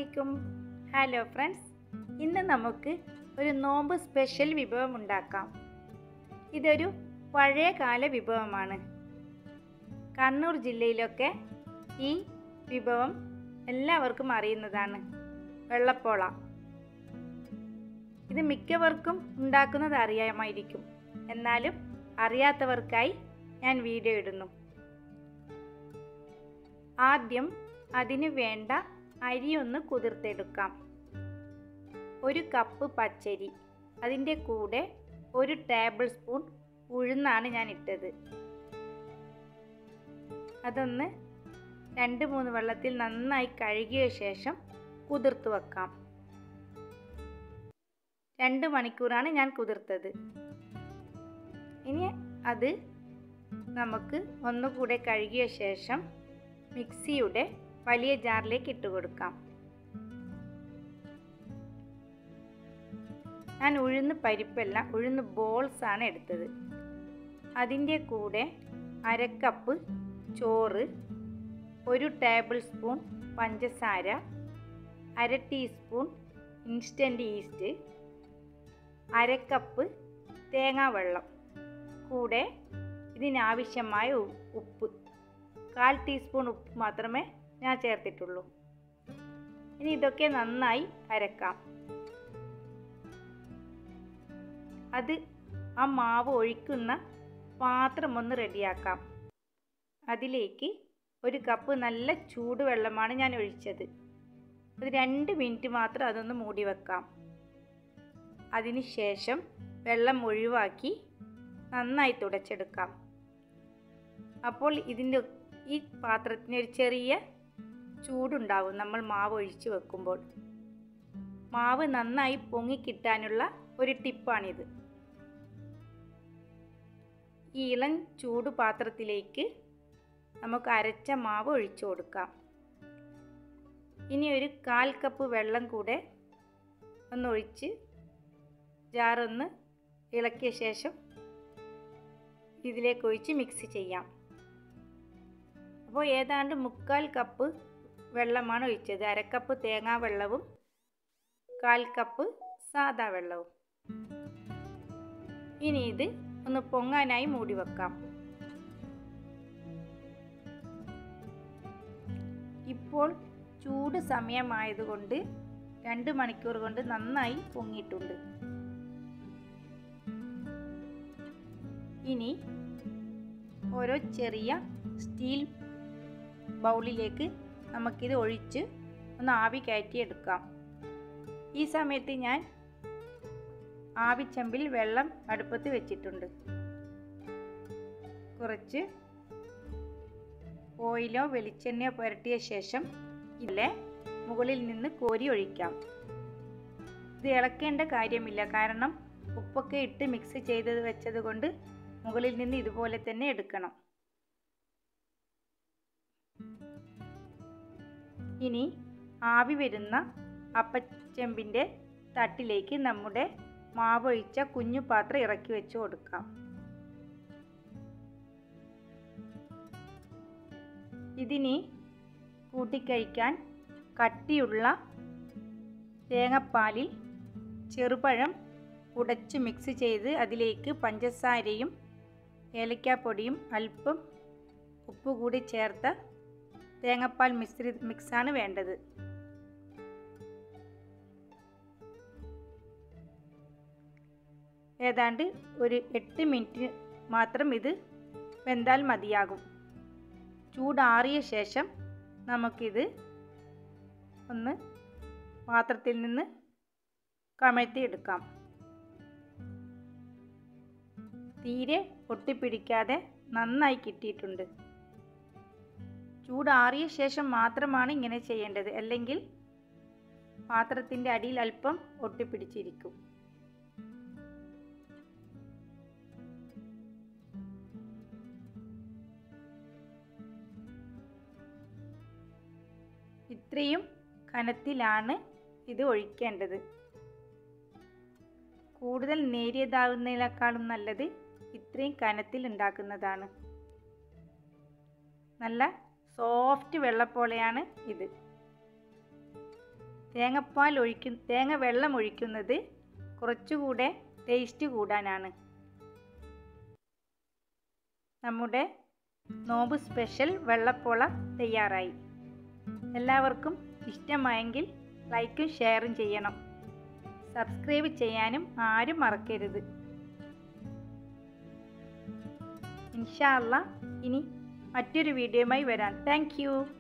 അലൈക്കും. Hello friends, ഇന്ന് നമുക്ക് ഒരു നോമ്പ് സ്പെഷ്യൽ വിഭവം ഉണ്ടാക്കാം. ഇതൊരു പഴയകാല വിഭവമാണ്. കണ്ണൂർ ജില്ലയിലൊക്കെ ഈ വിഭവം എല്ലാവർക്കും അറിയുന്നതാണ്. വെള്ളപ്പോള. ഇത് മിക്കവർക്കും ഉണ്ടാക്കുന്നത് അറിയാമായിരിക്കും. എന്നാലും അറിയാത്തവർക്കായി ഞാൻ വീഡിയോ ഇടുന്നു. ആദ്യം അതിനു വേണ്ട അരി ഒന്ന് കുതിർത്തെടുക്കാം. 1 കപ്പ് പച്ചരി, അതിൻ്റെ കൂടെ 1 ടേബിൾ സ്പൂൺ ഉഴുന്നാണ് ഞാൻ ഇട്ടത്. അതൊന്ന് 2-3 വെള്ളത്തിൽ നന്നായി കഴുകിയ ശേഷം കുതിർത്ത് വെക്കാം. 2 മണിക്കൂറാണ് ഞാൻ കുതിർത്തത്. ഇനി അത് നമുക്ക് ഒന്നുകൂടെ കഴുകിയ ശേഷം മിക്സിയുടെ വലിയ ജാറിലേക്ക് ഇട്ട് കൊടുക്കാം. ഞാൻ ഉഴുന്ന് പരിപ്പല്ല, ഉഴുന്ന് ബോൾസ് ആണ് എടുത്തത്. അതിൻ്റെ കൂടെ 1/2 കപ്പ് ചോറ്, 1 ടേബിൾ സ്പൂൺ പഞ്ചസാര, 1/2 ടീസ്പൂൺ ഇൻസ്റ്റൻറ്റ് ഈസ്റ്റ്, 1/2 കപ്പ് തേങ്ങാവെള്ളം, കൂടെ ഇതിനാവശ്യമായ ഉപ്പ്, 1/4 ടീസ്പൂൺ ഉപ്പ് മാത്രമേ ഞാൻ ചേർത്തിട്ടുള്ളൂ. ഇനി ഇതൊക്കെ നന്നായി അരക്കാം. അത് ആ മാവ് ഒഴിക്കുന്ന പാത്രം ഒന്ന് റെഡിയാക്കാം. അതിലേക്ക് 1 കപ്പ് നല്ല ചൂടുവെള്ളമാണ് ഞാൻ ഒഴിച്ചത്. ഒരു 2 മിനിറ്റ് മാത്രം അതൊന്ന് മൂടി വെക്കാം. അതിന് ശേഷം വെള്ളം ഒഴിവാക്കി നന്നായി തുടച്ചെടുക്കാം. അപ്പോൾ ഇതിൻ്റെ ഈ പാത്രത്തിന് ഒരു ചെറിയ ചൂടുണ്ടാവും. നമ്മൾ മാവ് ഒഴിച്ച് വെക്കുമ്പോൾ മാവ് നന്നായി പൊങ്ങിക്കിട്ടാനുള്ള ഒരു ടിപ്പാണിത്. ഈ ഇളം ചൂട് പാത്രത്തിലേക്ക് നമുക്ക് അരച്ച മാവ് ഒഴിച്ചു കൊടുക്കാം. ഇനി ഒരു 1/4 കപ്പ് വെള്ളം കൂടെ ഒന്നൊഴിച്ച് ജാറൊന്ന് ഇളക്കിയ ശേഷം ഇതിലേക്ക് ഒഴിച്ച് മിക്സ് ചെയ്യാം. അപ്പോൾ ഏതാണ്ട് 3/4 കപ്പ് വെള്ളമാണ് ഒഴിച്ചത്. 1/2 കപ്പ് തേങ്ങാ വെള്ളവും 1/4 കപ്പ് സാദാ വെള്ളവും. ഇനി ഇത് ഒന്ന് പൊങ്ങാനായി മൂടി വെക്കാം. ഇപ്പോൾ ചൂട് സമയമായതുകൊണ്ട് 2 മണിക്കൂർ കൊണ്ട് നന്നായി പൊങ്ങിയിട്ടുണ്ട്. ഇനി ഓരോ ചെറിയ സ്റ്റീൽ ബൗളിലേക്ക് നമുക്കിത് ഒഴിച്ച് ഒന്ന് ആവി കയറ്റിയെടുക്കാം. ഈ സമയത്ത് ഞാൻ ആവിച്ചെമ്പിൽ വെള്ളം അടുപ്പത്ത് വെച്ചിട്ടുണ്ട്. കുറച്ച് ഓയിലോ വെളിച്ചെണ്ണയോ പുരട്ടിയ ശേഷം ഇതിലെ മുകളിൽ നിന്ന് കോരി ഒഴിക്കാം. ഇത് ഇളക്കേണ്ട കാര്യമില്ല, കാരണം ഉപ്പൊക്കെ ഇട്ട് മിക്സ് ചെയ്ത് വെച്ചത് കൊണ്ട് മുകളിൽ നിന്ന് ഇതുപോലെ തന്നെ എടുക്കണം. ഇനി ആവി വരുന്ന അപ്പച്ചെമ്പിൻ്റെ തട്ടിലേക്ക് നമ്മുടെ മാവൊഴിച്ച കുഞ്ഞു പാത്രം ഇറക്കി വെച്ച് കൊടുക്കാം. ഇതിനി കൂട്ടിക്കഴിക്കാൻ കട്ടിയുള്ള തേങ്ങാപ്പാലിൽ ചെറുപഴം ഉടച്ച് മിക്സ് ചെയ്ത് അതിലേക്ക് പഞ്ചസാരയും ഏലക്കാപ്പൊടിയും അല്പം ഉപ്പ് കൂടി ചേർത്ത തേങ്ങാപ്പാൽ മിക്സാണ് വേണ്ടത്. ഏതാണ്ട് ഒരു 8 മിനിറ്റ് മാത്രം ഇത് വെന്താൽ മതിയാകും. ചൂടാറിയ ശേഷം നമുക്കിത് ഒന്ന് പാത്രത്തിൽ നിന്ന് കമഴ്ത്തിയെടുക്കാം. തീരെ ഒട്ടിപ്പിടിക്കാതെ നന്നായി കിട്ടിയിട്ടുണ്ട്. ചൂടാറിയ ശേഷം മാത്രമാണ് ഇങ്ങനെ ചെയ്യേണ്ടത്, അല്ലെങ്കിൽ പാത്രത്തിൻ്റെ അടിയിൽ അല്പം ഒട്ടിപ്പിടിച്ചിരിക്കും. ഇത്രയും കനത്തിലാണ് ഇത് ഒഴിക്കേണ്ടത്. കൂടുതൽ നേരിയതാവുന്നതിനേക്കാളും നല്ലത് ഇത്രയും കനത്തിൽ ഉണ്ടാക്കുന്നതാണ്. നല്ല സോഫ്റ്റ് വെള്ളപ്പോളയാണ് ഇത്. തേങ്ങ വെള്ളം ഒഴിക്കുന്നത് കുറച്ചുകൂടെ ടേസ്റ്റ് കൂടാനാണ്. നമ്മുടെ നോമ്പ് സ്പെഷ്യൽ വെള്ളപ്പോള തയ്യാറായി. എല്ലാവർക്കും ഇഷ്ടമായെങ്കിൽ ലൈക്കും ഷെയറും ചെയ്യണം. സബ്സ്ക്രൈബ് ചെയ്യാനും ആരും മറക്കരുത്. ഇൻഷാ അല്ലാഹ് ഇനി മറ്റൊരു വീഡിയോയുമായി വരാം. Thank U.